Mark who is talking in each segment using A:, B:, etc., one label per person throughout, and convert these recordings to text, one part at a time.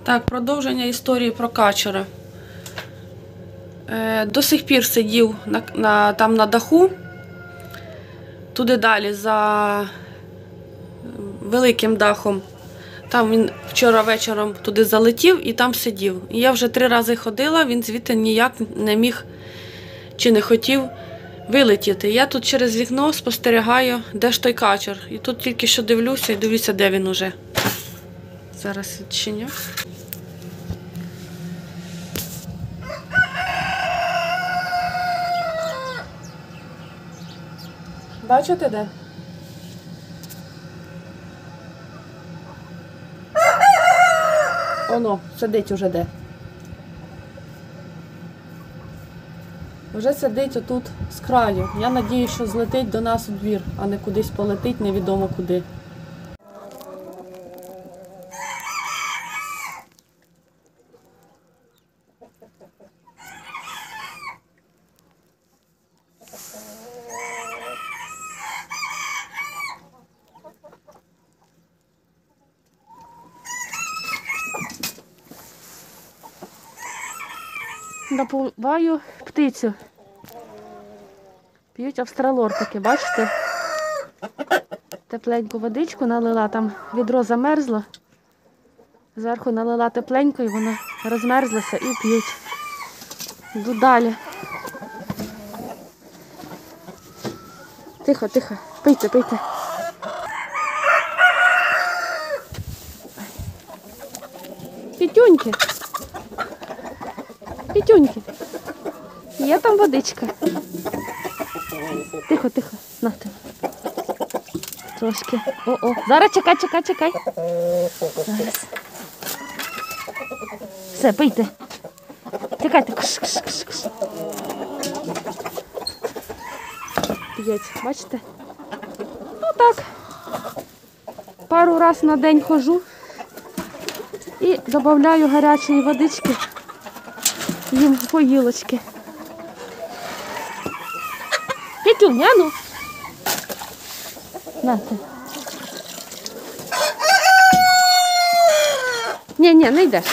A: Так, продовження історії про качера. До сих пір сидів там на даху, туди далі, за великим дахом. Там він вчора вечором туди залетів і там сидів. І я вже 3 рази ходила, він звідти ніяк не міг чи не хотів вилетіти. Я тут через вікно спостерігаю, де ж той качер. І тут тільки що дивлюся і дивлюся, де він уже. Зараз відчиню. Бачите де? Оно, сидить уже де. Вже сидить отут з краю. Я сподіваюся, що злетить до нас у двір, а не кудись полетить невідомо куди. Напуваю птицю. П'ють австралор таки, бачите? Тепленьку водичку налила, там відро замерзло. Зверху налила тепленько і воно розмерзлося і п'ють. Йду далі. Тихо, тихо. Пийте, пийте. Пітюньки. Пітюньки. Є там водичка. Тихо, тихо. На ти. Трошки. О-о. Зараз чекай, чекай, чекай. Зараз. Все, пийте. Чекайте. Кш-кш-кш-кш. П'ять. Бачите? Ну так. Пару раз на день ходжу і додаю гарячої водички. Їм поїлочки. Петюня, ну. На ти. Ні, не йдеш.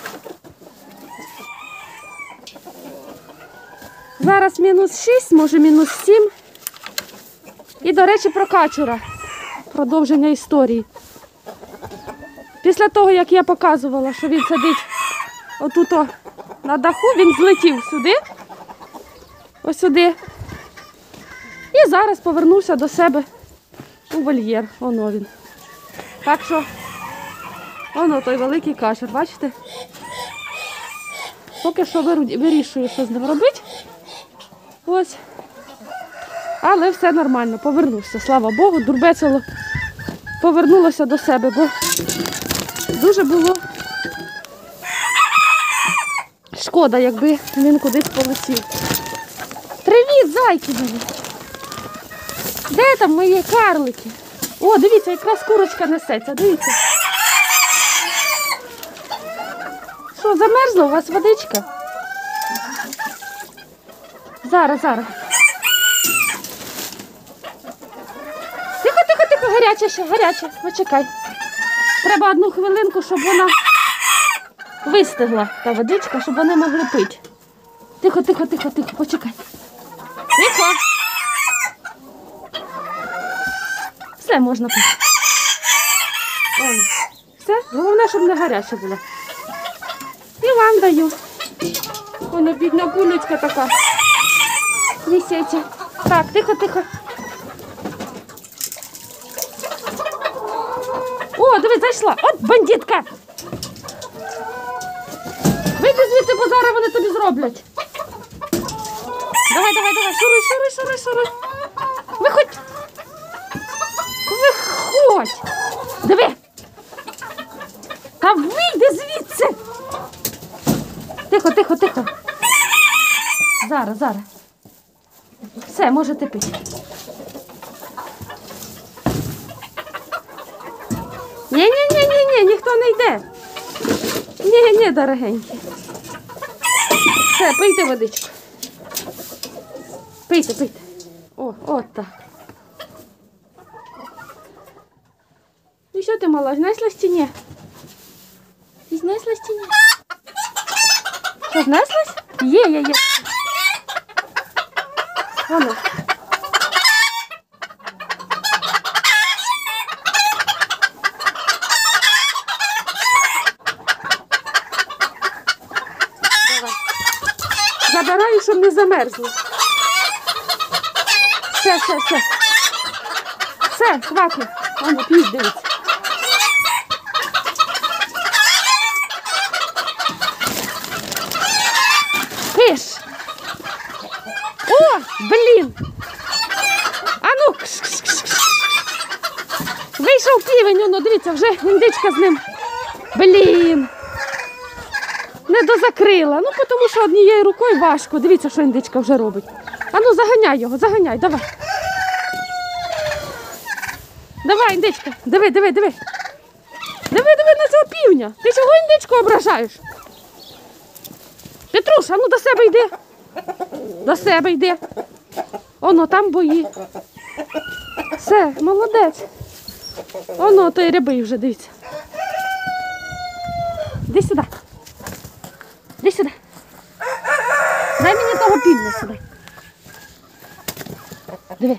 A: Зараз -6, може -7. І, до речі, про качера. Продовження історії. Після того, як я показувала, що він сидить отут на даху, він злетів сюди, ось сюди. І зараз повернувся до себе у вольєр. Воно він. Так що, воно той великий качер, бачите? Поки що вирішую, що з ним робити. Ось. Але все нормально, повернувся, слава Богу. Дурбецело повернулося до себе, бо дуже було шкода, якби він кудись полетів. Привіт, зайки мої! Де там мої карлики? О, дивіться, якраз курочка несеться, дивіться. Що, замерзла у вас водичка? Зараз. Тихо, гаряче ще, гаряче. Почекай. Треба 1 хвилинку, щоб вона вистигла, та водичка, щоб вони могли пити. Тихо, почекай. Тихо. Все, можна пити. Все, головне, щоб не гаряча була. І вам даю. Воно бідна кулечка така. Виситься. Так, тихо. О, дивись, зайшла. От бандитка. Вийди звідси, бо зараз вони тобі зроблять. Давай, шуруй. Виходь. Диви. Та вийди звідси. Тихо. Зараз. Все, можете пити. Ні, ніхто не йде. Ні, дорогенькі. Все, пийте водичку. Пийте. От так. І що ти, мала, знайшлась чи ні? Ти знеслась чи ні? Що, знеслась? Є. Воно. Забираю, щоб не замерзло. Все. Все, хватить. Воно, п'ють, дивіться. Пиш. О, блін. А ну. Вийшов півень, воно, дивіться, вже індичка з ним. Блін. Не дозакрила. Ну, тому що однією рукою важко. Дивіться, що індичка вже робить. А ну, заганяй його, заганяй, давай. Давай, індичка, диви. Диви на цього півня. Ти чого індичку ображаєш? Петруша, ну до себе йди. До себе йди. Оно, там бої. Все, молодець. Оно, той рябий вже, дивіться. Іди сюди. Іди сюди. Дай мені того півня сюди. Диви.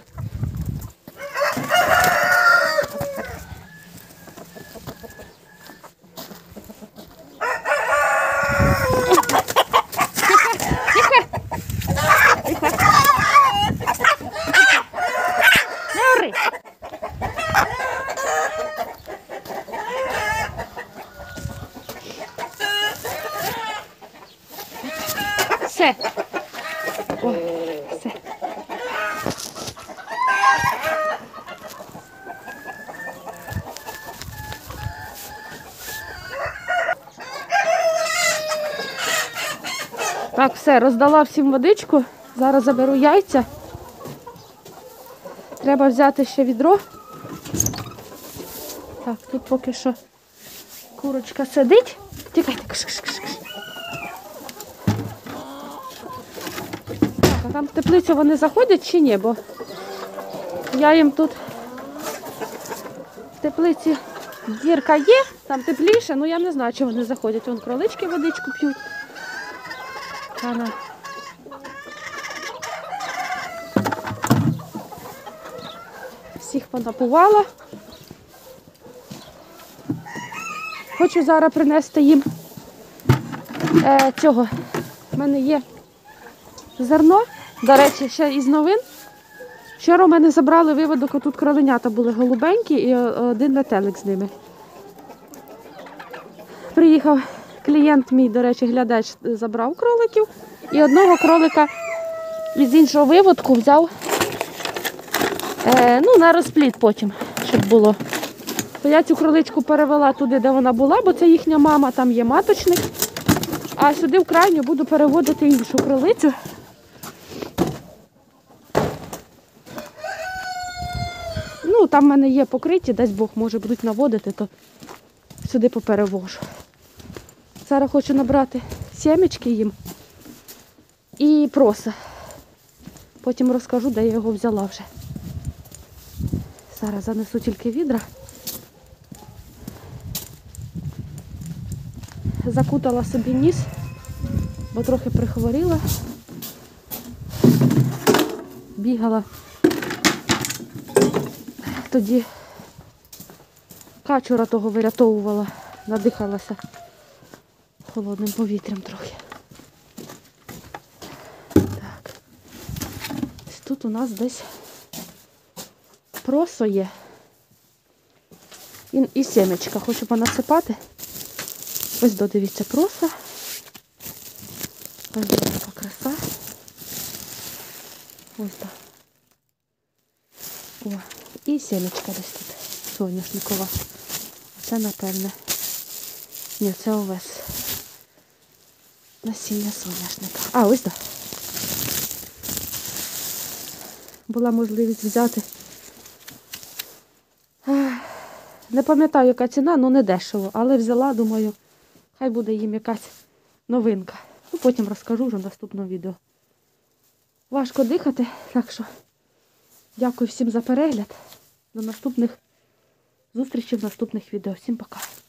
A: Все. О, все. Так, все, роздала всім водичку. Зараз заберу яйця. Треба взяти ще відро. Так, тут поки що курочка сидить. Тікайте. А там в теплицю вони заходять чи ні, бо я їм тут в теплиці дірка є, там тепліше, але я не знаю, чи вони заходять. Вон кролички водичку п'ють. Всіх понапувала. Хочу зараз принести їм цього. У мене є зерно, до речі, ще із новин. Вчора у мене забрали виводок, тут кроленята були голубенькі і один метелик з ними. Приїхав клієнт мій, до речі, глядач, забрав кроликів і одного кролика із іншого виводку взяв на розплід потім, щоб було. То я цю кроличку перевела туди, де вона була, бо це їхня мама, там є маточник. А сюди в крайню буду переводити іншу кролицю. Ну, там в мене є покриті, десь Бог може будуть наводити, то сюди поперевожу. Зараз хочу набрати сімечки їм і проса. Потім розкажу, де я його взяла вже. Зараз занесу тільки відра. Закутала собі ніс, бо трохи прихворіла. Бігала. Тоді качура того вирятовувала, надихалася холодним повітрям трохи. Так. Тут у нас десь просо є. І сімечка. Хочу понасипати. Ось додивіться проса. Ось така краса. Ось так. О, і сімечка десь тут. Соняшникова. Це, напевне. Ні, це овес. Насіння соняшника. А, ось так. Була можливість взяти. Не пам'ятаю, яка ціна, але не дешево. Але взяла, думаю, хай буде їм якась новинка. Ну, потім розкажу вже в наступному відео. Важко дихати, так що дякую всім за перегляд. До наступних зустрічей в наступних відео. Всім пока.